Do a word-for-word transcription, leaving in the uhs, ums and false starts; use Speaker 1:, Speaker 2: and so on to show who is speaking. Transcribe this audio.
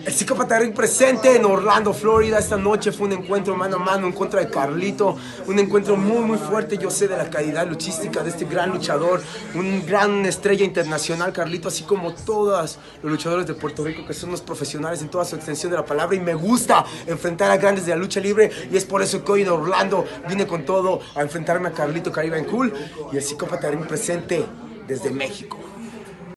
Speaker 1: El Psicópata Ring presente en Orlando, Florida. Esta noche fue un encuentro mano a mano en contra de Carlito. Un encuentro muy muy fuerte. Yo sé de la calidad luchística de este gran luchador, un gran estrella internacional, Carlito, así como todos los luchadores de Puerto Rico, que son unos profesionales en toda su extensión de la palabra. Y me gusta enfrentar a grandes de la lucha libre, y es por eso que hoy en Orlando vine con todo a enfrentarme a Carlito Caribbean Cool y el Psicópata Ring presente desde México.